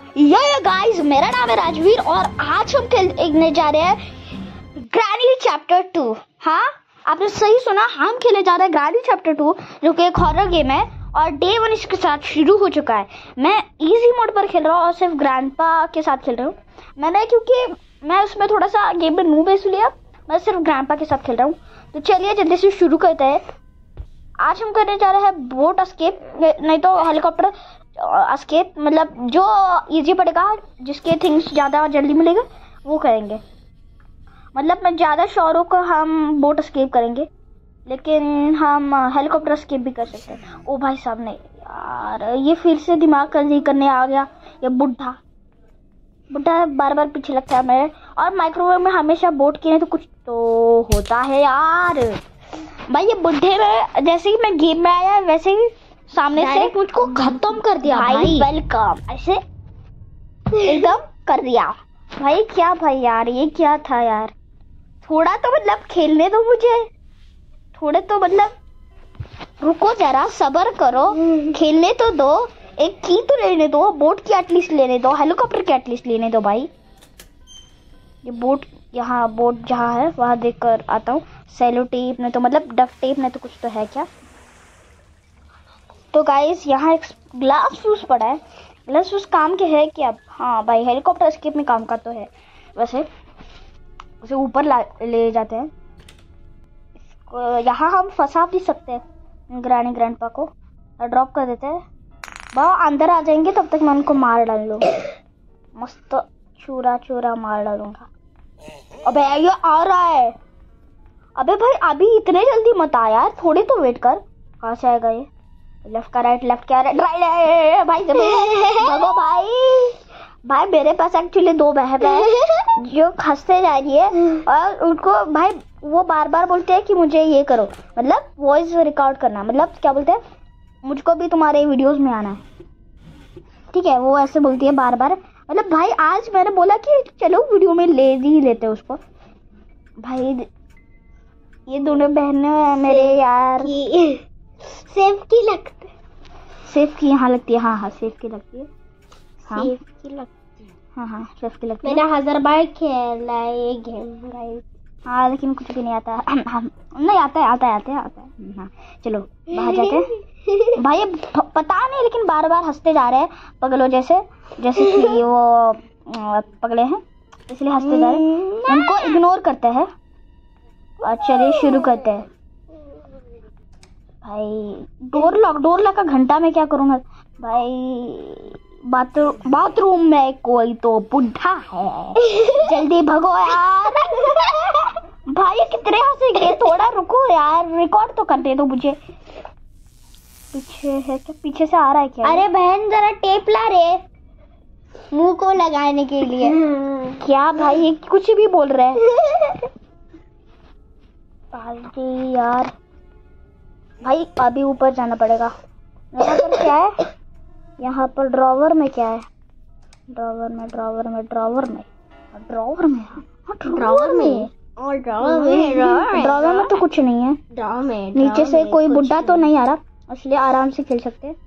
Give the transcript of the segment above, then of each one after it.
Yo guys, मेरा नाम है राजवीर और आज हम खेलने जा रहे हैं ग्रैनी चैप्टर 2। हाँ, आपने सही सुना, हम खेलने जा रहे हैं ग्रैनी चैप्टर 2, जो कि एक हॉरर गेम है और डे 1 इसके साथ शुरू हो चुका है। मैं इजी मोड पर खेल रहा हूँ और सिर्फ ग्रैंडपा के साथ खेल रहा हूँ। मैंने क्योंकि मैं उसमें थोड़ा सा गेम में नूब है, इसलिए मैं सिर्फ ग्रैंडपा के साथ खेल रहा हूँ। तो चलिए जल्दी से शुरू करते हैं। आज हम करने जा रहे हैं बोट एस्केप, नहीं तो हेलीकॉप्टर एस्केप, मतलब जो इजी पड़ेगा, जिसके थिंग्स ज़्यादा जल्दी मिलेगा वो करेंगे। मतलब मैं ज़्यादा श्योर हूँ कि हम बोट एस्केप करेंगे, लेकिन हम हेलीकॉप्टर एस्केप भी कर सकते हैं। ओ भाई साहब, नहीं यार, ये फिर से दिमाग करने आ गया। ये बुढ़ा बार बार पीछे लगता है मेरे। और माइक्रोवेव में हमेशा बोट की नहीं तो कुछ तो होता है यार। भाई ये बुढ़े में जैसे ही मैं गेम में आया वैसे ही सामने से मुझको खत्म कर दिया भाई। वेलकम ऐसे एकदम कर दिया भाई। क्या भाई यार, ये क्या था यार? थोड़ा तो मतलब खेलने दो मुझे, थोड़े तो मतलब रुको जरा, सब्र करो, खेलने तो दो। एक की तो लेने दो, बोट की एटलीस्ट लेने दो, हेलीकॉप्टर की एटलीस्ट लेने दो भाई। ये बोट, यहाँ बोट जहाँ है वहाँ देख कर आता हूँ। सेलो टेप नहीं तो मतलब डफ टेप नहीं तो कुछ तो है क्या? तो गाइस यहाँ एक ग्लास फ्यूज पड़ा है। ग्लास फ्यूज काम के है क्या? हाँ भाई, हेलीकॉप्टर एस्केप में काम का तो है। वैसे उसे ऊपर ले जाते हैं। यहाँ हम फंसा भी सकते हैं ग्रैनी ग्रैंडपा को और ड्रॉप कर देते हैं। वह अंदर आ जाएंगे, तब तक मैं उनको मार डालूंगा। मस्त चूरा चूरा मार डालूंगा। अबे ये आ रहा है। अबे भाई अभी इतने जल्दी मत आ यार, थोड़ी तो वेट कर। कहाँ से आएगा ये? लेफ्ट का राइट, लेफ्ट का राइट, राइट भाई भगो भाई मेरे पास एक्चुअली 2 बहन है जो खसते जा रही है और उनको भाई वो बार बार बोलते हैं कि मुझे ये करो, मतलब वॉइस रिकॉर्ड करना, मतलब क्या बोलते हैं, मुझको भी तुम्हारे वीडियोस में आना है, ठीक है? वो ऐसे बोलती है बार बार। मतलब भाई आज मैंने बोला कि चलो वीडियो में ले ही लेते उसको। भाई ये दोनों बहनें मेरे यार सेफ की लगती है। सेफ की यहाँ लगती है। हाँ सेफ की लगती है। हाँ सेफ की लगती है। हाँ सेफ की लगती है। मैंने 1000 बार खेला ये गेम गाइस। हाँ लेकिन कुछ भी नहीं आता। नहीं आता है। हाँ चलो बाहर जाते हैं। भाई पता नहीं, लेकिन बार बार हंसते जा रहे हैं पगलों जैसे कि वो पगले हैं, इसलिए हंसते जा रहे हैं। उनको इग्नोर करते हैं और चलिए शुरू करते हैं। भाई डोर लॉक का घंटा मैं क्या करूँगा भाई? बाथरूम में कोई तो बुढ़ा है, जल्दी भगो यार। भाई कितने हंसेंगे, थोड़ा रुको यार, रिकॉर्ड तो करते दो मुझे। पीछे है क्या? पीछे से आ रहा है क्या? अरे बहन जरा टेप ला रे मुंह को लगाने के लिए। क्या भाई ये कुछ भी बोल रहे हैं यार। भाई अभी ऊपर जाना पड़ेगा। यहाँ पर क्या है? यहाँ पर ड्रॉवर में क्या है? ड्रॉवर में तो कुछ नहीं है। नीचे से कोई बुड्ढा तो नहीं आ रहा, इसलिए आराम से खेल सकते हैं।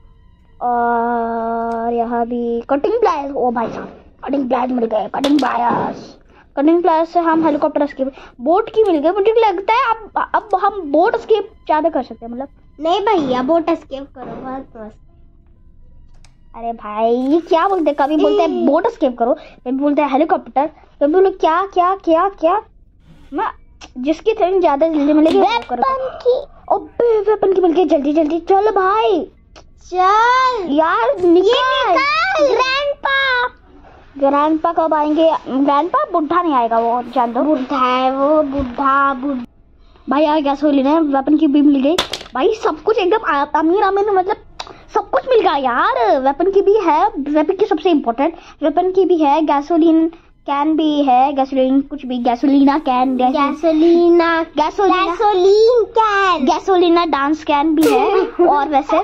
और यहाँ भी कटिंग प्लायर्स। ओ भाई साहब, कटिंग प्लायर्स मिल गए। कटिंग प्लायर्स से हम हेलीकॉप्टर एस्केप, बोट की मिल गई। मुझे लगता है अब हम बोट एस्केप ज्यादा कर सकते हैं। मतलब नहीं भैया, बोट एस्केप करो बस। अरे भाई ये क्या बोलते हैं? कभी बोलते हैं बोट एस्केप करो, कभी बोलते हैं हेलीकॉप्टर, कभी बोलो क्या। मैं जिसकी थिंग ज्यादा जल्दी मिलेगी वेपन की मिल गई। जल्दी चल भाई, चल यार निकल। ग्रैंडपा कब आएंगे? ग्रैंडपा बुढ़ा नहीं आएगा, वो जान दो। बुढ़ा है वो, बुढ़ा भाई यार क्या सोली ना, वेपन की भी मिल गई भाई। सब कुछ एकदम अमीर मतलब सब कुछ मिल गया यार। वेपन की भी है, वेपन की सबसे इम्पोर्टेंट वेपन की भी है। गैसोलीन कैन भी है, गैसोलीना डांस कैन भी है। और वैसे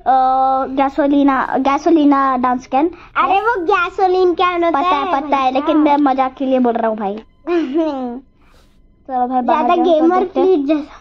गैसोलीना डांस कैन। अरे वो गैसोलीन कैन होता है, पता है, लेकिन मैं मजाक के लिए बोल रहा हूँ भाई। चलो भाई ज्यादा गेमर फ्लीट जैसा।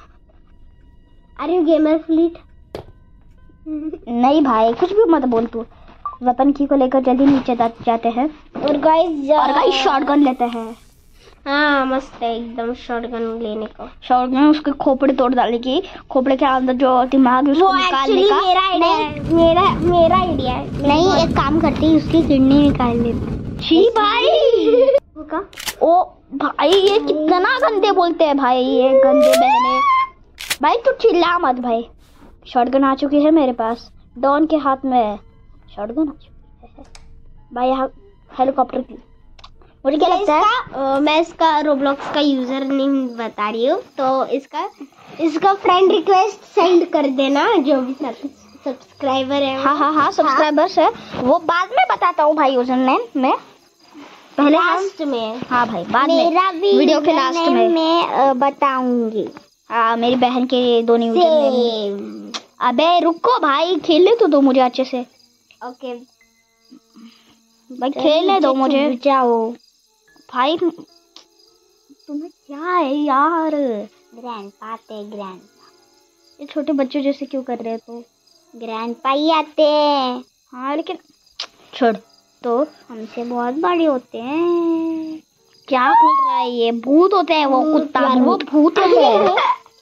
अरे गेमर फ्लीट नहीं भाई, कुछ भी मत बोल तू। वेपन की को लेकर जल्दी नीचे जाते हैं। और गाइस शॉटगन लेते हैं। हाँ मस्त है एकदम शॉटगन लेने को। शॉटगन उसके खोपड़े तोड़ डालने की, खोपड़े के अंदर जो दिमाग है उसको निकालने का। मेरा आइडिया है। नहीं, एक काम करती है, उसकी किडनी निकाल लेते। छी भाई ओ भाई, ये कितना गंदे बोलते हैं भाई, ये गंदे बहने। भाई तू चिल्ला मत भाई। शॉटगन आ चुकी है मेरे पास, डॉन के हाथ में शॉटगन आ चुकी है भाई। यहाँ हेलीकॉप्टर की मुझे क्या लगता है, मैं इसका रोब्लॉक्स का यूजर नेम बता रही हूँ, तो इसका फ्रेंड रिक्वेस्ट सेंड कर देना जो भी सब्सक्राइबर है। हाँ सब्सक्राइबर्स है वो बाद में बताता हूँ भाई यूजर नेम में, पहले लास्ट में। हाँ भाई बाद में, मेरा भी वीडियो के लास्ट में मैं बताऊंगी। हाँ मेरी बहन के दोनों यूजर नेम। अबे रुको भाई, खेलने तो दो मुझे अच्छे से। ओके भाई खेलने दो मुझे। जाओ भाई तुम्हें क्या है यार, ग्रैंडपा ये छोटे बच्चों जैसे क्यों कर रहे हो? ग्रैंडपा ही आते हैं। हाँ लेकिन छोड़, तो हमसे बहुत बड़े होते हैं। क्या बोल रहा है ये? भूत होते हैं वो, कुत्ता वो भूत होते हैं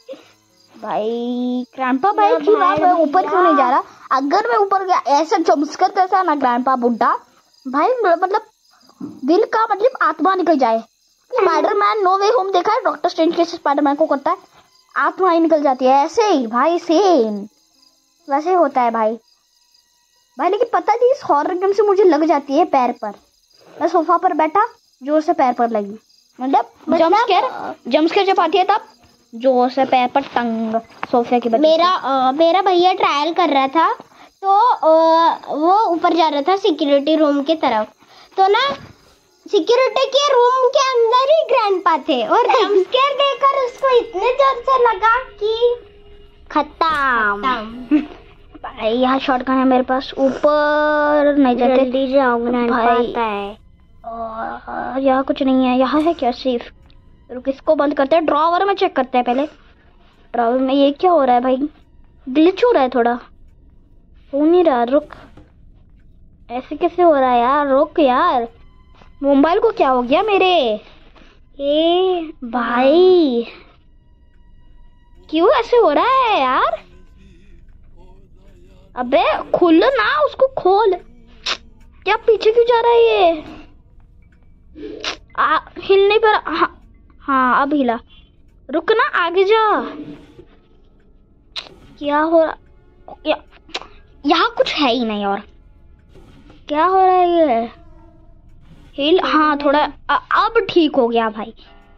भाई। ग्रैंडपा भाई की बात मैं ऊपर क्यों नहीं जा रहा? अगर मैं ऊपर गया ऐसा चमस्कर कैसा ना ग्रैंडपा बुड्ढा भाई, मतलब दिल का मतलब आत्मा निकल जाए। स्पाइडरमैन नो वे होम देखा है, डॉक्टर स्ट्रेंज कैसे स्पाइडरमैन को करता है, आत्मा ही निकल जाती है, ऐसे ही भाई सेम वैसे ही होता है भाई। लेकिन पता नहीं इस हॉरर गेम से मुझे लग जाती है पैर पर। मैं सोफा पर बैठा, जोर से पैर पर लगी, मतलब जंप स्केयर जब आती है तब जोर से पैर पर टंग सोफे की। मेरा भैया ट्रायल कर रहा था, तो वो ऊपर जा रहा था सिक्योरिटी रूम की तरफ, तो ना सिक्योरिटी के रूम के अंदर ही ग्रैंडपा थे, और जंप स्केयर देकर उसको इतने जोर से लगा कि खत्म। भाई यहाँ शॉटगन है मेरे पास, ऊपर नहीं जाते। जल्दी जाओ, ग्रैंडपा आता है। यहाँ कुछ नहीं है। यहाँ है क्या सेफ? रुक, इसको बंद करते हैं, ड्रॉवर में चेक करते हैं पहले। ड्रॉवर में ये क्या हो रहा है भाई? ग्लिच हो रहा है थोड़ा, हो नहीं रहा। रुक, ऐसे कैसे हो रहा है यार? रुक यार, मोबाइल को क्या हो गया मेरे? ए भाई क्यों ऐसे हो रहा है यार? अबे खोल ना उसको, खोल। क्या पीछे क्यों जा रहा है ये? हिलने पर हाँ अब हिला। रुक ना, आगे जा। क्या हो रहा? यहाँ कुछ है ही नहीं। और क्या हो रहा है ये? हिल, हाँ थोड़ा अब ठीक हो गया भाई,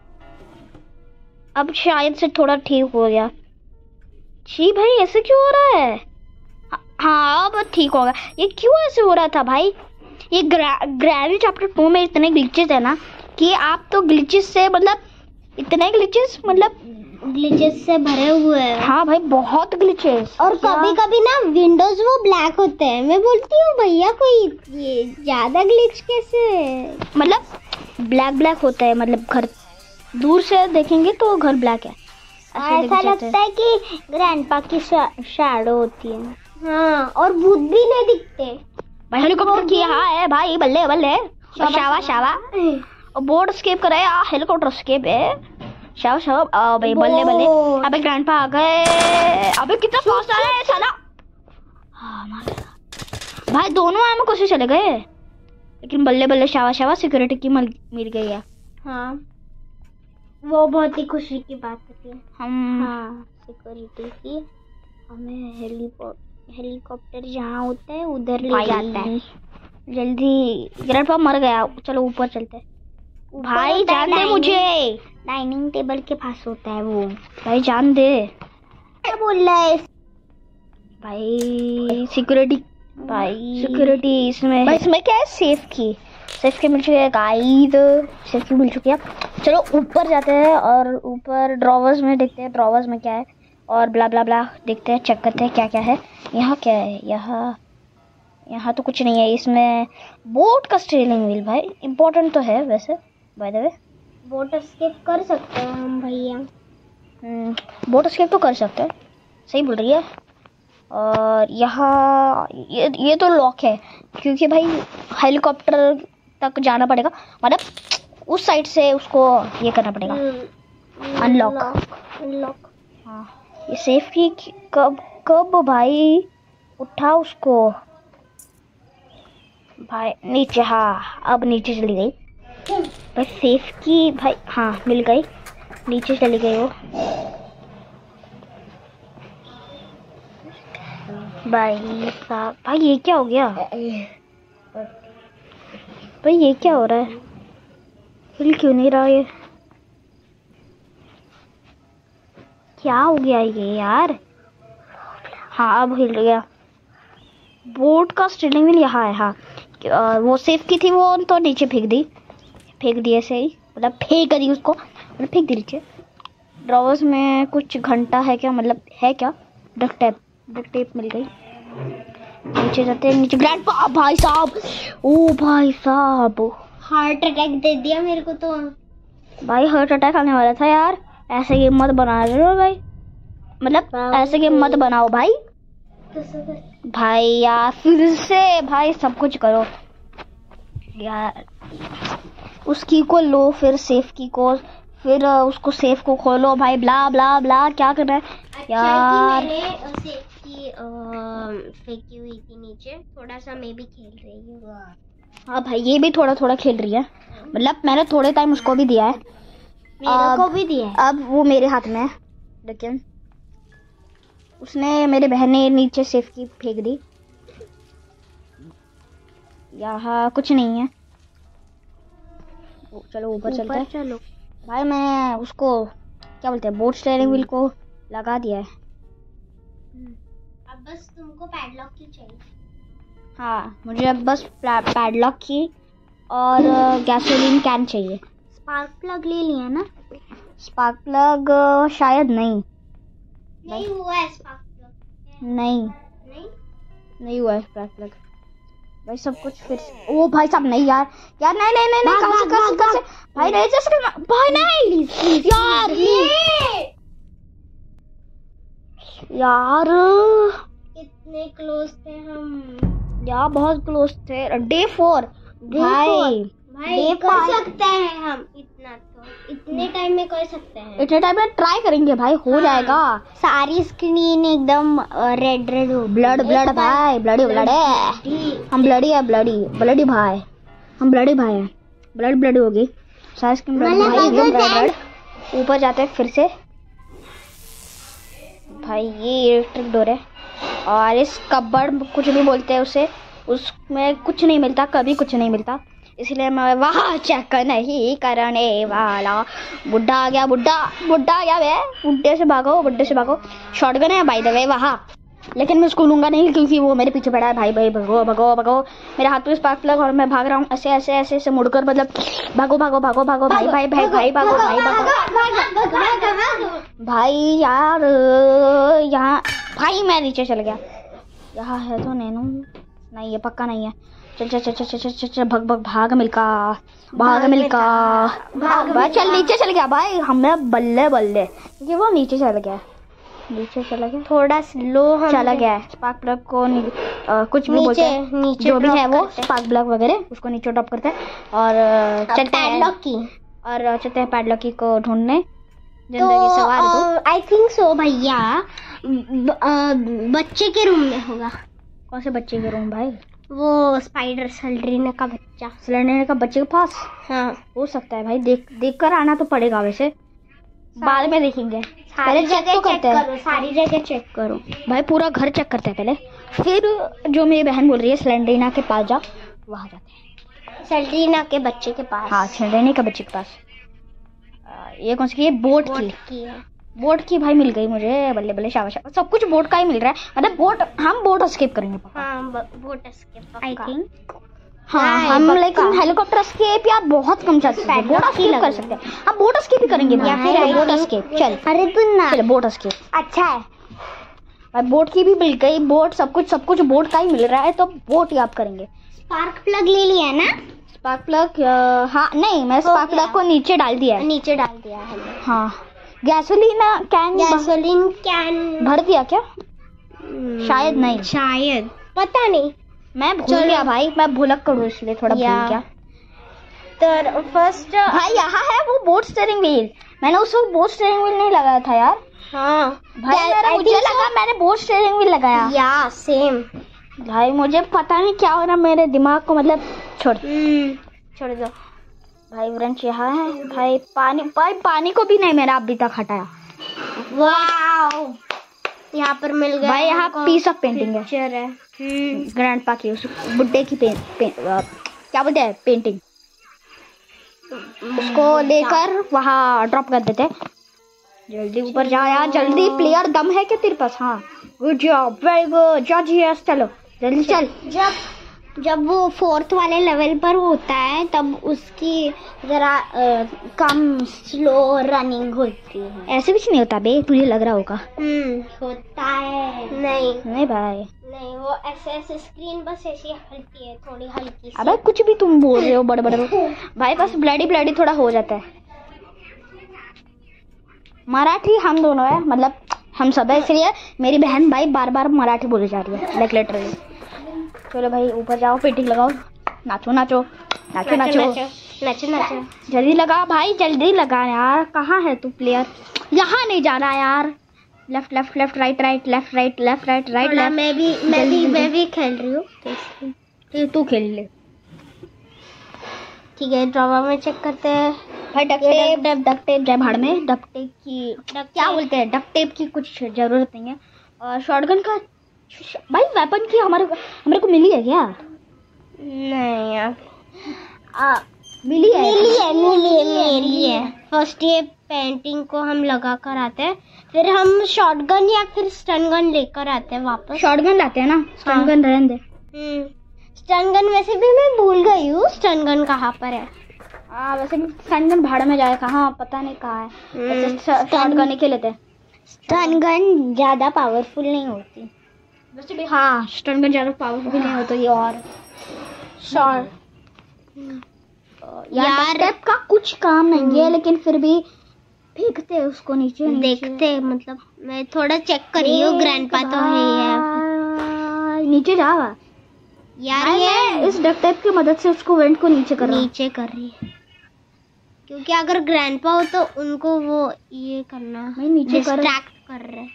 अब शायद से थोड़ा ठीक हो गया। छी भाई ऐसे क्यों हो रहा है? हाँ अब ठीक होगा। ये क्यों ऐसे हो रहा था भाई? ये ग्रैनी चैप्टर 2 में इतने ग्लिचेस है ना कि आप तो ग्लिचेस से मतलब इतने ग्लिचेस से भरे हुए हैं। हाँ भाई बहुत ग्लिचेस। और कभी कभी ना विंडोज वो ब्लैक होते हैं। मैं बोलती हूँ भैया कोई ये ज्यादा ग्लिच कैसे? मतलब ब्लैक होता है, मतलब घर दूर से देखेंगे तो घर ब्लैक है, ऐसा लगता है कि ग्रैंडपा की शैडो होती है। हाँ, और भूत भी नहीं दिखते भाई। हेलीकॉप्टर की यहाँ है भाई, बल्ले बल्ले, शावा और बोर्ड स्केप करे, हेलीकॉप्टर स्केप है, शावा भाई बल्ले बल्ले। अबे ग्रैंडपा आ गए। अबे कितना फास्ट आ रहा है साला। हाँ भाई दोनों आए में कोशिश चले गए, लेकिन बल्ले बल्ले शावा सिक्योरिटी की मिल गई है। हाँ वो बहुत ही खुशी की बात होती है। हाँ सिक्योरिटी की हमें हेलीकॉप्टर जहाँ होता है उधर ले जाता है। जल्दी, ग्रैंडपा मर गया, चलो ऊपर चलते हैं। भाई जान दे मुझे, डाइनिंग टेबल के पास होता है वो। भाई जान दे। क्या बोल रहा है भाई? सिक्योरिटी इसमें क्या है? सेफ की मिल चुकी है गाइस, सेफ की मिल चुकी है। चलो ऊपर जाते हैं और ऊपर ड्रॉवर्स में देखते हैं ड्रॉवर्स में क्या है, और ब्ला ब्ला ब्ला देखते हैं, चेक करते हैं क्या क्या है। यहाँ क्या है? यहाँ तो कुछ नहीं है। इसमें बोट का स्टीयरिंग व्हील भाई इम्पोर्टेंट तो है वैसे, by the way. Boat escape कर सकते हैं हम भैया। बोट एस्केप तो कर सकते हैं, सही बोल रही है। और यहाँ ये तो लॉक है, क्योंकि भाई हेलीकॉप्टर तक जाना पड़ेगा, मतलब उस साइड से उसको ये करना पड़ेगा, अनलॉक। हाँ, ये सेफ की कब भाई उठा उसको भाई नीचे। हाँ, अब नीचे चली गई भाई सेफ की भाई। हाँ, मिल गई, नीचे चली गई वो भाई साहब। भाई ये क्या हो गया भाई, ये क्या हो रहा है? हिल क्यों नहीं रहा ये? क्या हो गया ये यार? हाँ, अब हिल गया। बोट का स्टीयरिंग व्हील यहाँ है। हाँ, वो सेफ की थी, वो तो नीचे फेंक दी ऐसे ही, मतलब फेंक दी उसको, मतलब फेंक दी नीचे। ड्रॉवर्स में कुछ घंटा है क्या, मतलब है क्या? डक टेप मिल गई। नीचे जाते हैं, नीचे ग्रैंडपा। भाई साहब, ओ भाई साहब, हार्ट अटैक दे दिया मेरे को तो। भाई हार्ट अटैक आने वाला था यार। ऐसे गेम मत बना रहे हो भाई, मतलब ऐसे गेम मत बनाओ भाई। भाई यार फिर से भाई सब कुछ करो यार। उस की को लो, फिर सेफ की को, फिर उसको सेफ को खोलो भाई, ब्ला ब्ला ब्ला। क्या कर रहा है यार? मैंने सेफ की फेंकी हुई थी नीचे, थोड़ा सा मैं भी खेल रही हूँ। हाँ भाई, ये भी थोड़ा थोड़ा खेल रही है, मतलब मैंने थोड़े टाइम उसको भी दिया है, मेरे को भी दिया है। अब वो मेरे हाथ में है, लेकिन उसने, मेरे बहन ने नीचे सेफ की फेंक दी। यहाँ कुछ नहीं है, चलो ऊपर चलते हैं। चलो भाई मैं उसको क्या बोलते हैं, बोट स्टीयरिंग व्हील को लगा दिया है। अब बस तुमको पैडलॉक की चाहिए। हाँ, मुझे अब बस पैडलॉक की और गैसोलीन कैन चाहिए। स्पार्क प्लग ले लिया ना? स्पार्क प्लग शायद नहीं हुआ है स्पार्क प्लग। नहीं हुआ है स्पार्क प्लग भाई। सब कुछ फिर से, ओ भाई साहब नहीं यार, नहीं कैसे भाई, नहीं जैसे भाई, नहीं यार कितने क्लोज थे हम यार, बहुत क्लोज थे। डे 4 भाई कर सकते हैं हम, इतने टाइम में कर सकते हैं। इतने टाइम में ट्राई करेंगे भाई, हो जाएगा। सारी स्क्रीन एकदम रेड हो। ब्लड भाई, ब्लड है। हम ब्लडी भाई, हम ब्लडी भाई हैं। ब्लड हो गई सारी स्क्रीन भाई, एकदम रेड। ऊपर जाते हैं फिर से भाई। ये इलेक्ट्रिक डोर है, और इस कबर्ड कुछ भी बोलते हैं उसे, उसमें कुछ नहीं मिलता, कभी कुछ नहीं मिलता, इसलिए मैं वहाँ चेक नहीं करने वाला। बुड्ढा आ गया, बुड्ढा आ गया वे। बुड्ढे से भागो। शॉटगन है बाय द वे वहाँ, लेकिन मैं उसको लूंगा नहीं, क्योंकि वो मेरे पीछे पड़ा है। भाई भगो। मेरे हाथ में स्पार्क प्लग और मैं भाग रहा हूँ ऐसे मुड़कर, मतलब भागो भाई भाई यार। यहाँ भाई मैं नीचे चल गया। यहाँ है तो नैनो नहीं, ये पक्का नहीं है। चल भाग मिल्का। भाई चल नीचे चल गया भाई, हमें बल्ले क्योंकि वो नीचे चला गया। थोड़ा स्लो चला गया। स्पार्क प्लग को कुछ भी बोलते हैं, जो भी है वो स्पार्क प्लग वगैरह, उसको नीचे ड्रॉप करते हैं और चलते हैं पैडलॉक की को ढूंढने। जिंदगी सवार दो। आई थिंक सो भैया, बच्चे के रूम में होगा। कौन से बच्चे के रूम भाई? वो स्पाइडर सेलेरिना का बच्चा, सेलेरिना का बच्चे के पास। हाँ, हो सकता है भाई, देख कर आना तो पड़ेगा, वैसे बाद में देखेंगे। पहले चेक तो करते हैं, सारी जगह चेक करो भाई, पूरा घर चेक करते हैं पहले, फिर जो मेरी बहन बोल रही है सेलेरिना के पास जा, वहाँ जाते हैं। सेलेरिना के बच्चे के पास? हाँ, सेलेरिना के बच्चे के पास। ये कौन सी? बोट की है। बोट की भाई मिल गई मुझे, बल्ले शाबाश। सब कुछ बोट का ही मिल रहा है, मतलब हम बोट एस्केप करेंगे। हाँ, बोट एस्केप आई थिंक। हाँ, हम लेकिन हेलीकॉप्टर एस्केप यार बहुत कम चल सकते हैं, बोट एस्केप कर सकते हैं। हम बोट एस्केप भी करेंगे या फिर बोट एस्केप। चल अरे तू ना, चल बोट एस्केप अच्छा है भाई। बोट की भी मिल गई, बोट सब कुछ बोट का ही मिल रहा है, तो बोट ही आप करेंगे। स्पार्क प्लग ले लिया ना? स्पार्क प्लग हाँ नहीं, मैं स्पार्क प्लग को नीचे डाल दिया है। हाँ, गैसोलीन कैन भर दिया क्या? शायद नहीं, शायद, पता नहीं, मैं भूल गया भाई, मैं भुलक करूँ इसलिए थोड़ा भूल गया। तो फर्स्ट भाई यहाँ है वो बोट स्टीयरिंग व्हील, मैंने उस वक्त बोट स्टीयरिंग व्हील नहीं लगाया था यार। हाँ भाई मुझे लगा मैंने बोट स्टीयरिंग व्हील लगाया। या सेम भाई मुझे पता नहीं क्या हो रहा मेरे दिमाग को, मतलब छोड़ दो भाई। वृंच यहाँ है भाई, पानी को भी नहीं मेरा अभी तक हटाया। वाओ, यहाँ पर मिल गया भाई, यहाँ पीस ऑफ पेंटिंग है। ग्रैंडपा की, उस बुड्ढे की क्या बोलते हैं, पेंटिंग। उसको लेकर वहाँ ड्रॉप कर देते। जल्दी ऊपर जा यार, जल्दी। प्लेयर दम है क्या तेरे पास? हाँ, good job, very good, gorgeous. चलो जल्दी चल। जब वो 4th वाले लेवल पर होता है तब उसकी जरा कम स्लो रनिंग होती है। ऐसे कुछ नहीं होता बे, तुझे लग रहा होगा। होता है। नहीं भाई, नहीं, वो ऐसे स्क्रीन बस ऐसी हल्की है, थोड़ी हल्की सी। अबे कुछ भी तुम बोल रहे हो, बड़े भाई, बस ब्लडी थोड़ा हो जाता है। मराठी हम दोनों है, मतलब हम सब है, इसलिए मेरी बहन भाई बार मराठी बोली जा रही है, लाइक लिटरली। चलो भाई ऊपर जाओ, पेंटिंग लगाओ, नाचो। जल्दी लगा भाई, जल्दी लगा यार। कहाँ है तू प्लेयर? यहाँ नहीं जाना यार। Left right, left right. मैं भी खेल रही हूँ, तू खेल ले। ठीक है, ड्रामा में चेक करते हैं भाई। डक टेप जय भाड़ में। डक टेप की क्या बोलते हैं, डक टेप की कुछ जरूरत नहीं है। और शॉटगन का भाई वेपन की हमारे को मिली है क्या? नहीं यार, मिली है। फर्स्ट ये पेंटिंग को हम लगा कर आते हैं, फिर हम शॉटगन या फिर स्टन गन लेकर आते हैं वापस। शॉटगन लाते हैं ना, स्टन गन रहने दे। स्टन गन वैसे भी मैं भूल गई हूँ, स्टन गन कहाँ पर है। वैसे भी स्टन गन भाड़ में जाए, कहाँ पता नहीं कहाँ है। स्टन गन के लेते हैं। स्टन गन ज्यादा पावरफुल नहीं होती वैसे भी। हाँ, स्टन गन ज्यादा पावरफुल नहीं होती। और शॉट यार टेप का कुछ काम नहीं है, लेकिन फिर भी फेंकते उसको नीचे। देखते, मतलब मैं थोड़ा चेक कर रही हूँ, ग्रैंडपा तो है नीचे जा यार। ये इस डक टेप की मदद से उसको वेंट को नीचे कर रही है, क्योंकि अगर ग्रैंडपा हो तो उनको वो ये करना, नीचे डिस्ट्रैक्ट कर रहे।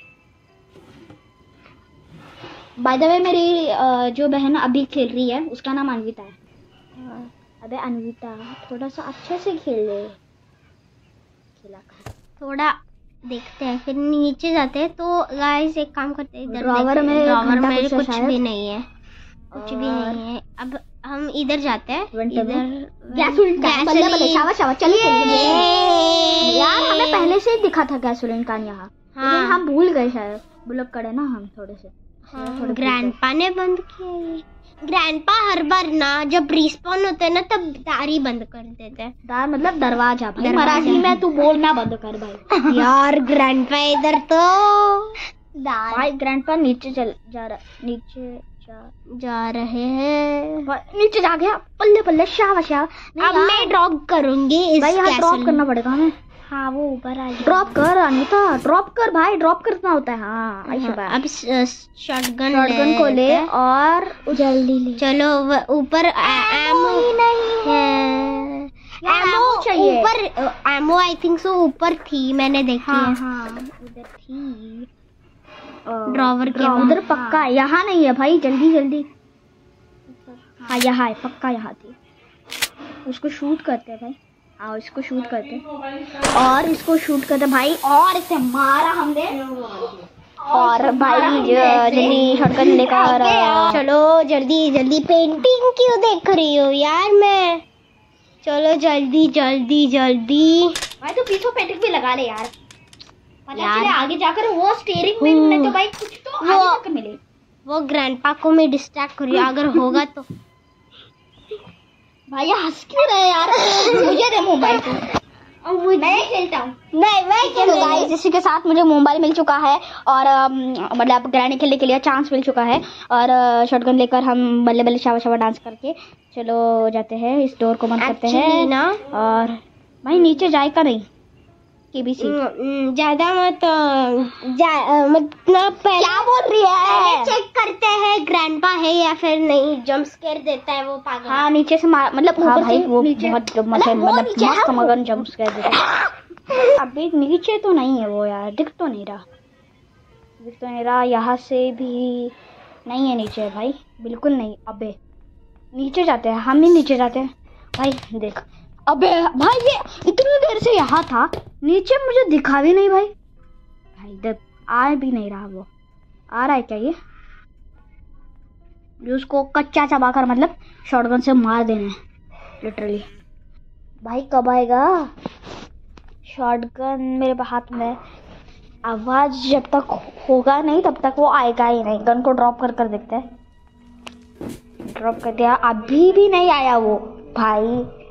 बाय द वे, मेरी जो बहन अभी खेल रही है उसका नाम अन्विता है। अबे अन्विता, थोड़ा सा अच्छे से खेल ले। थोड़ा देखते हैं, फिर नीचे जाते हैं। तो गाइस एक काम करते हैं, इधर ड्रॉवर में कुछ भी नहीं है, अब हम इधर जाते हैं। यार हमें पहले से ही दिखा था गैसोलीन का यहाँ। हाँ, हम भूल गए शायद, बुलक करे ना हम थोड़े से। ग्रैंडपा ने बंद किया ये। ग्रैंडपा हर बार ना जब रिस्पॉन होते हैं ना तब दार ही बंद कर देते हैं। दार मतलब दरवाजा भाई, मराठी में तू बोलना बंद कर भाई। यार ग्रैंडपा इधर तो भाई, ग्रैंडपा नीचे जा रहे हैं। नीचे जा गया, पल्ले शाबाश। अब मैं ड्रॉप करूंगी इस भाई, यहाँ ड्रॉप करना पड़ेगा हमें। हाँ, वो ऊपर आ गया। ड्रॉप कर अनीता, ड्रॉप कर भाई, ड्रॉप करना होता है। हाँ, अब शॉटगन को ले और जल्दी ले। चलो ऊपर एमो नहीं है, एमो चाहिए। ऊपर एमो आई थिंक सो ऊपर थी, मैंने देखी है। हाँ, उधर थी ड्रॉवर के उधर। पक्का यहाँ नहीं है भाई, जल्दी। हाँ यहाँ है, पक्का यहाँ थी। उसको शूट करते हैं भाई। हाँ, इसको शूट करते और इसको शूट करते भाई, और इसे मारा हमने। और भाई जल्दी शॉटगन लेकर चलो, जल्दी। पेंटिंग क्यों देख रही हो यार मैं? चलो जल्दी भाई, तो पीछे पेंटिंग भी लगा ले यार, पता चले आगे जाकर वो स्टीयरिंग व्हील में तो भाई कुछ तो आगे जाकर मिले। वो ग्रैंडपा को मैं डिस्ट्रैक्ट करूँ अगर होगा तो। भाई हंस क्यों रहे यार? मुझे दे मोबाइल को, मैं खेलता हूँ। नहीं, इसी के साथ मुझे मोबाइल मिल चुका है और मतलब ग्रैनी खेलने के लिए चांस मिल चुका है। और शॉटगन लेकर हम बल्ले शावा डांस करके चलो जाते हैं। इस डोर को बंद करते हैं ना। और भाई नीचे जाएगा नहीं, केबीसी। ज्यादा मत मतलब पहले क्या बोल रही है? चेक करते हैं ग्रैंडपा है या फिर नहीं। जंप स्केयर देता है वो पागल। हाँ नीचे से मतलब हाँ ऊपर भाई, से वो नीचे बहुत मतलब नीचे है मस्त वो। मगन जंप स्केयर देता है। अभी नीचे तो नहीं है वो यार, दिख तो नहीं रहा यहाँ से भी नहीं है नीचे भाई, बिल्कुल नहीं। अबे नीचे जाते हैं, हम ही नीचे जाते हैं भाई। देख अबे भाई ये इतनी देर से यहाँ था, नीचे मुझे दिखा भी नहीं भाई इधर आ भी नहीं रहा। वो आ रहा है क्या ये उसको कच्चा चबा कर मतलब शॉटगन से मार देना है लिटरली। भाई कब आएगा शॉटगन मेरे हाथ में? आवाज जब तक होगा नहीं तब तक वो आएगा ही नहीं। गन को ड्रॉप कर देखते हैं। ड्रॉप कर दिया, अभी भी नहीं आया वो भाई।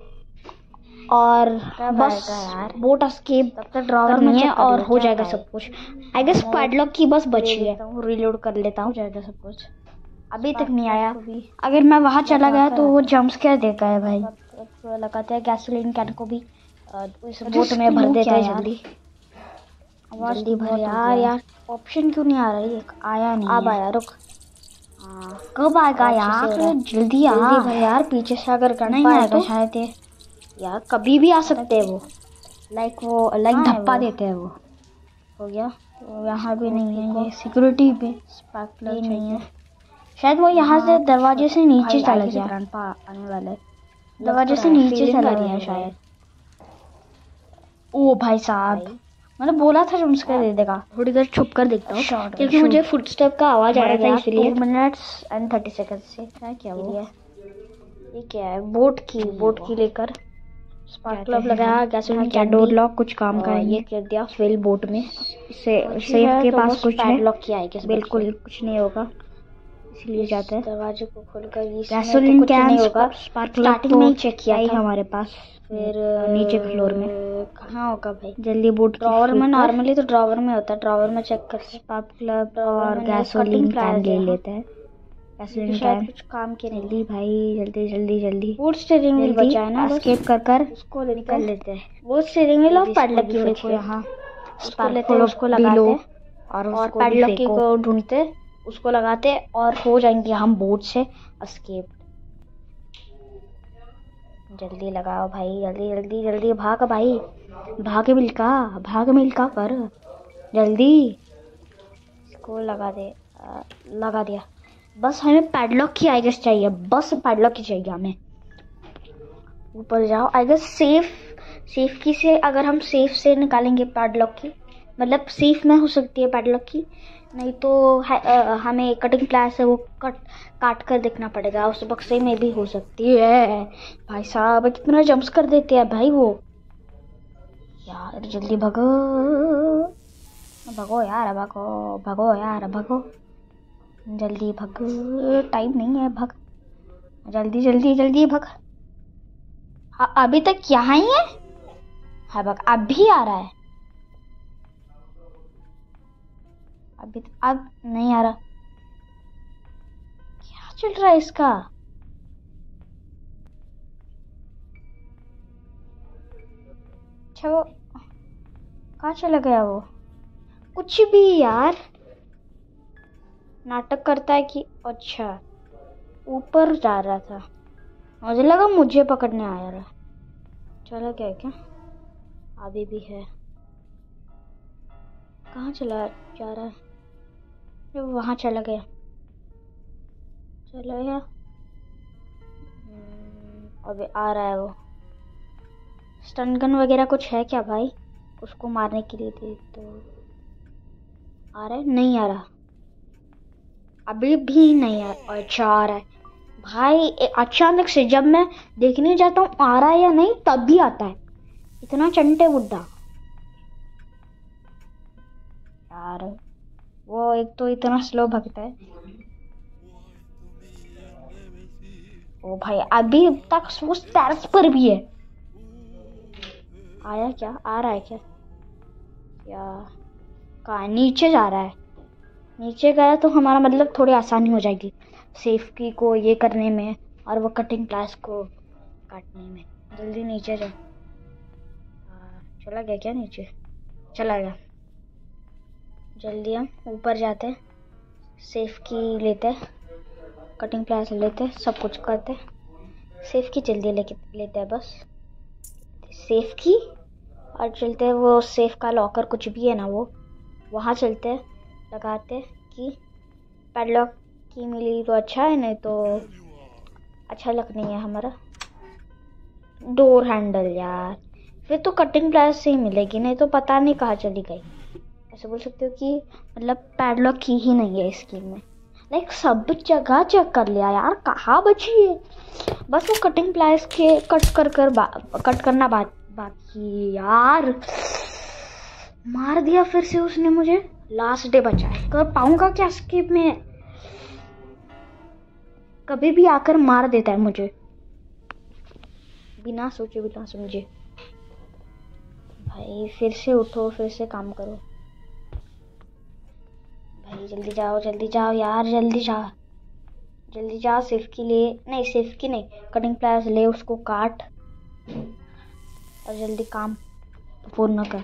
और बस यार बोट एस्केप तब तक ड्रॉवर नहीं है और हो जाएगा सब कुछ। आई गेस पैडलॉक की बस बची है, रिलोड कर लेता हूँ, जाएगा सब कुछ। अभी तक नहीं आया। अगर मैं वहां चला गया तो वो जंप स्केयर देगा है भाई। लगाते हैं गैसोलीन कैन को भी इस बोट में भर देते हैं जल्दी भर यार। ऑप्शन क्यों नहीं आ रहा है? आया नहीं, अब आया। रुक कब आएगा यार? जल्दी भर यार। पीछे से अगर नहीं आएगा शायद ये यार, कभी भी आ सकते हैं वो। लाइक धप्पा देते हैं वो। हो गया तो यहाँ भी नहीं है ये सिक्योरिटी पे स्पार्कलर नहीं है शायद। वो यहाँ से दरवाजे से नीचे चला गया। आने वाला है, दरवाजे से नीचे चला गया शायद। ओ भाई साहब मैंने बोला था जंप स्केयर दे देगा। थोड़ी देर छुप कर देखता हूँ क्योंकि मुझे फुटस्टेप का आवाज आ रहा था इसलिए। 2 मिनट्स एंड 30 सेकंड से क्या वो ये क्या है? बोट की लेकर स्पार्कलर लगाया, गैसोलीन कैन डोर लॉक कुछ काम का ये कर दिया फिल बोट में। सेफ के पास कुछ है लॉक किया है, बिल्कुल कुछ नहीं होगा इसलिए जाते हैं। दरवाजे को खोलकर गैसोलीन कैन नहीं होगा। स्टार्टिंग में ही चेक किया था हमारे पास। फिर नीचे फ्लोर में कहाँ होगा भाई? जल्दी बोट ड्रॉवर में, नॉर्मली तो ड्रॉवर में होता है, ड्रॉवर में चेक कर। स्पार्कलर और गैसोलीन कैन ले लेते हैं। गैसोलीन कैन कुछ काम के नहीं। जल्दी भाई जल्दी। बोट स्टीयरिंग व्हील बचा है ना, एस्केप कर उसको निकाल लेते हैं। वो स्टीयरिंग व्हील और पैडलॉक की देखो यहाँ उसको लगाते हैं और पैडलॉक की को ढूंढते उसको लगाते और हो जाएंगे हम बोट से एस्केप। जल्दी लगाओ भाई, जल्दी भाग भाई, भाग मिल्का कर जल्दी। इसको लगा दिया। बस हमें पैडलॉक की आई गेस चाहिए, बस पैडलॉक की चाहिए हमें। ऊपर जाओ। आई गेस सेफ की से अगर हम सेफ से निकालेंगे पैडलॉक की, मतलब सेफ में हो सकती है पैडलॉक की, नहीं तो हमें कटिंग प्लास से वो काट कर देखना पड़ेगा। उस बक्से में भी हो सकती है। भाई साहब कितना जंप्स कर देते हैं भाई वो यार। जल्दी भगो यार, जल्दी भग, टाइम नहीं है, भग जल्दी भग। हाँ अभी तक यहाँ ही है। हाँ भग, अभी आ रहा है। अब नहीं आ रहा, क्या चल रहा है इसका? अच्छा वो कहाँ चला गया? वो कुछ भी यार नाटक करता है कि अच्छा ऊपर जा रहा था, मुझे लगा मुझे पकड़ने आया रहा। चला गया क्या? अभी भी है। कहाँ चला जा रहा है? वहां चला गया। अबे आ रहा है वो। स्टन गन वगैरह कुछ है क्या भाई उसको मारने के लिए? दे तो आ रहा है, नहीं आ रहा, अभी भी नहीं आ रहा। अच्छा आ रहा है भाई। अचानक से जब मैं देखने जाता हूँ आ रहा है या नहीं तब भी आता है। इतना चंटे बुड्ढा यार। वो एक तो इतना स्लो भागता है। ओ भाई अभी तक वो स्टेयर्स पर भी है। आया क्या? आ रहा है क्या? कहाँ? नीचे जा रहा है। नीचे गया तो हमारा मतलब थोड़ी आसानी हो जाएगी सेफ्टी को ये करने में और वो कटिंग क्लास को काटने में। जल्दी नीचे जा। चला गया क्या नीचे? चला गया। जल्दी हम ऊपर जाते हैं, सेफ की लेते हैं, कटिंग प्लास लेते हैं, सब कुछ करते हैं। सेफ की जल्दी लेते हैं बस, सेफ की। और चलते हैं वो सेफ का लॉकर कुछ भी है ना वो, वहाँ चलते हैं, लगाते हैं कि पैडलॉक की मिली तो अच्छा है, नहीं तो अच्छा लग नहीं है हमारा। डोर हैंडल यार, फिर तो कटिंग प्लास से ही मिलेगी, नहीं तो पता नहीं कहाँ चली गई। ऐसे बोल सकते हो कि मतलब पैडलॉक की ही नहीं है स्कीम में। लाइक सब जगह चेक कर लिया यार, कहाँ बची है। बस वो कटिंग प्लास के कट करना बाकी यार। मार दिया फिर से उसने मुझे। लास्ट डे बचा है, कर पाऊंगा क्या स्कीम में? कभी भी आकर मार देता है मुझे बिना सोचे बिना समझे। भाई फिर से उठो, फिर से काम करो भाई। जल्दी जाओ यार, जल्दी जाओ। सेफ की ले, नहीं सेफ की नहीं, कटिंग प्लास ले, उसको काट और जल्दी काम पूर्ण कर।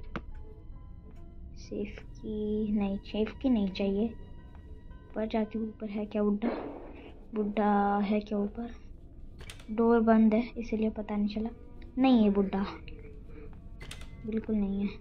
सेफ की नहीं चाहिए। ऊपर जाती हूँ, ऊपर है क्या? बुड्ढा है क्या ऊपर? डोर बंद है इसीलिए पता नहीं चला। नहीं है बुड्ढा, बिल्कुल नहीं है।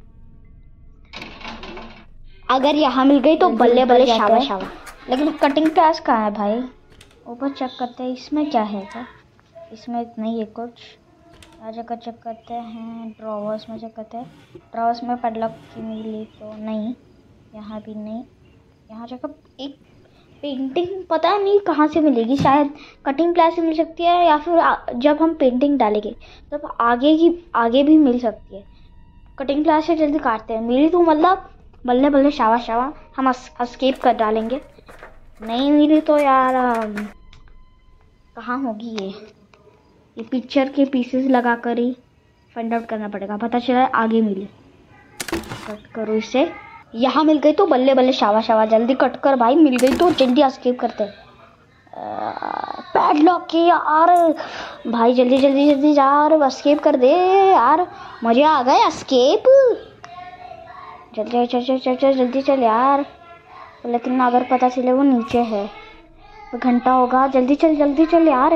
अगर यहाँ मिल गई तो बल्ले बल्ले, शाबाश। लेकिन कटिंग प्लास कहाँ है भाई? ऊपर चेक करते हैं, इसमें क्या है क्या? इसमें नहीं है कुछ। यहाँ जगह चेक करते हैं, ड्रॉवर्स में चेक करते हैं। ड्रॉवर्स में पैडलॉक की मिली तो नहीं, यहाँ भी नहीं। यहाँ जगह एक पेंटिंग पता नहीं कहाँ से मिलेगी, शायद कटिंग प्लास से मिल सकती है, या फिर जब हम पेंटिंग डालेंगे तब आगे भी मिल सकती है। कटिंग प्लास से जल्दी काटते हैं। मिली तो मतलब बल्ले बल्ले, शाबाश। हम एस्केप कर डालेंगे। नहीं मिली तो यार कहाँ होगी ये पिक्चर के पीसेस लगा कर ही फाइंड आउट करना पड़ेगा। पता चला आगे मिली। कट करो इसे। यहाँ मिल गई तो बल्ले बल्ले, शाबाश। जल्दी कट कर भाई, मिल गई तो जल्दी एस्केप करते हैं। पैडलॉक की यार भाई, जल्दी जा और एस्केप कर दे यार। मजा आ गया एस्केप। जल्दी चल यार। लेकिन अगर पता चले वो नीचे है, तो घंटा होगा। जल्दी चल यार।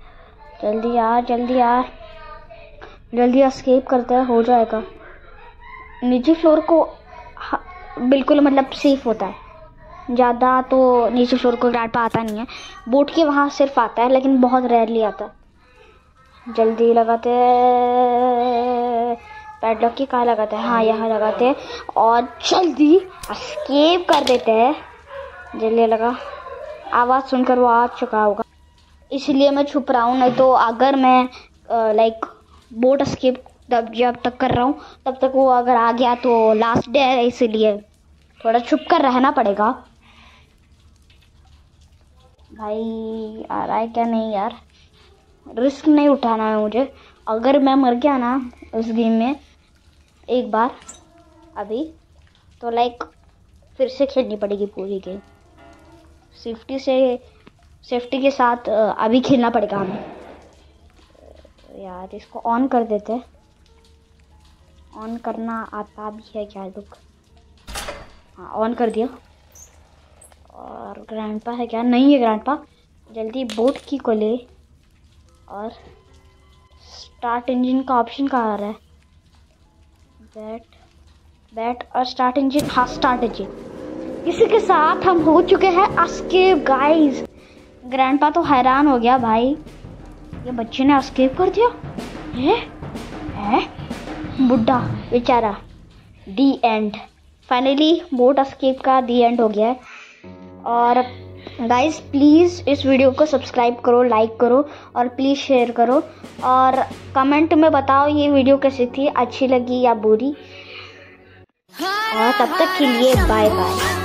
जल्दी एस्केप करते हैं, हो जाएगा। नीचे फ्लोर को बिल्कुल मतलब सेफ होता है। ज़्यादा तो नीचे फ्लोर को ग्रैंडपा आता नहीं है। बोट के वहाँ सिर्फ आता है, लेकिन बहुत रेयरली आता है। जल्दी लगाते हैं पैडलॉक की, कहाँ लगाते हैं? हाँ यहाँ लगाते हैं और जल्दी एस्केप कर देते हैं। जल्दी लगा। आवाज़ सुनकर वो आ चुका होगा, इसलिए मैं छुप रहा हूँ। नहीं तो अगर मैं लाइक बोट एस्केप जब तक कर रहा हूँ तब तक वो अगर आ गया तो लास्ट डे है, इसीलिए थोड़ा छुप कर रहना पड़ेगा। भाई आ रहा है क्या? नहीं यार, रिस्क नहीं उठाना है मुझे। अगर मैं मर गया ना उस गेम में एक बार अभी, तो लाइक फिर से खेलनी पड़ेगी पूरी गेम। सेफ्टी के साथ अभी खेलना पड़ेगा हमें यार। इसको ऑन कर देते हैं। ऑन करना आता भी है क्या? दुख। हाँ ऑन कर दिया। और ग्रैंडपा है क्या? नहीं है ग्रैंडपा। जल्दी बोट की को ले और स्टार्ट इंजन का ऑप्शन कहाँ आ रहा है? बैट और स्टार्ट इंजन। हाँ स्टार्ट इंजन। इसी के साथ हम हो चुके हैं एस्केप गाइस। ग्रैंडपा तो हैरान हो गया भाई, ये बच्चे ने एस्केप कर दिया है? बुड्ढा बेचारा। The end. Finally boat escape का दी एंड हो गया है। और गाइस प्लीज़ इस वीडियो को सब्सक्राइब करो, लाइक करो और प्लीज़ शेयर करो। और कमेंट में बताओ ये वीडियो कैसी थी, अच्छी लगी या बुरी। और तब तक के लिए बाय बाय।